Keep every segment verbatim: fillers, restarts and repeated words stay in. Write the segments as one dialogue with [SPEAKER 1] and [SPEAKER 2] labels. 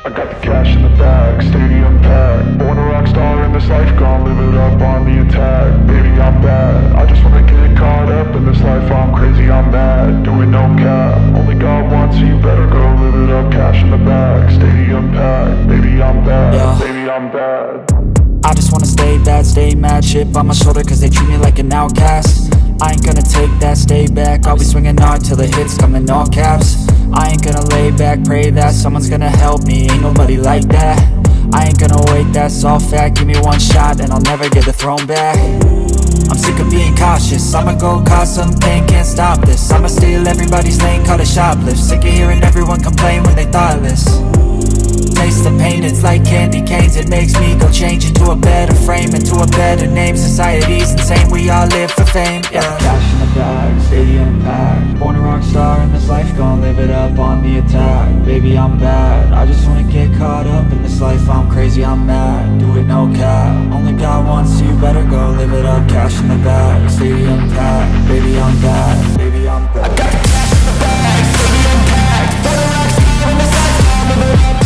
[SPEAKER 1] I got the cash in the bag, stadium packed. Born a rock star in this life, gon' live it up on the attack. Baby, I'm bad, I just wanna get caught up in this life. I'm crazy, I'm mad, doing no cap. Only God wants, so you better go live it up. Cash in the bag, stadium packed. Baby, I'm bad, yeah. Baby, I'm bad.
[SPEAKER 2] I just wanna stay bad, stay mad. Chip on my shoulder cause they treat me like an outcast. I ain't gonna take that, stay back. I'll be swinging hard till the hits come in all caps. I ain't gonna lay back, pray that someone's gonna help me. Ain't nobody like that. I ain't gonna wait, that's all fact. Give me one shot and I'll never get the throne back. I'm sick of being cautious, I'ma go cause some pain, can't stop this. I'ma steal everybody's lane, call it shoplift. Sick of hearing everyone complain when they thoughtless. Taste the pain, it's like candy canes. It makes me go change into a better frame, into a better name. Society's insane, we all live for fame, yeah. Cash in the bag, stadium packed. Born a rock star in this life, gon' live it up on the attack. Baby, I'm bad, I just wanna get caught up in this life. I'm crazy, I'm mad, do it no cap. Only God wants, so you better go live it up. Cash in the bag, stadium packed. Baby, I'm bad, baby, I'm bad. I got the cash in the bag, stadium packed. Born a rock star in this life, gon' live it up.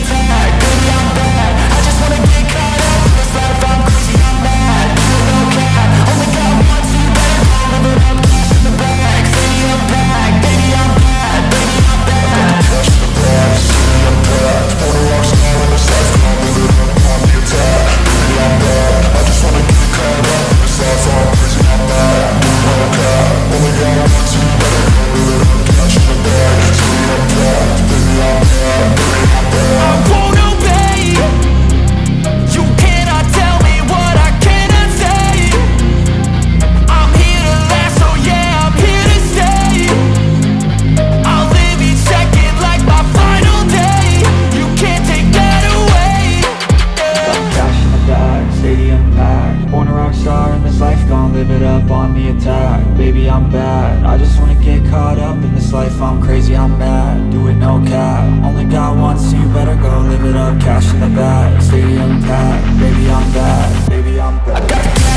[SPEAKER 2] Baby, I'm bad, I just wanna get caught up in this life. I'm crazy, I'm mad, do it no cap. Only God wants, so you better go live it up. Cash in the bag, stadium packed. Baby, I'm bad, baby, I'm bad.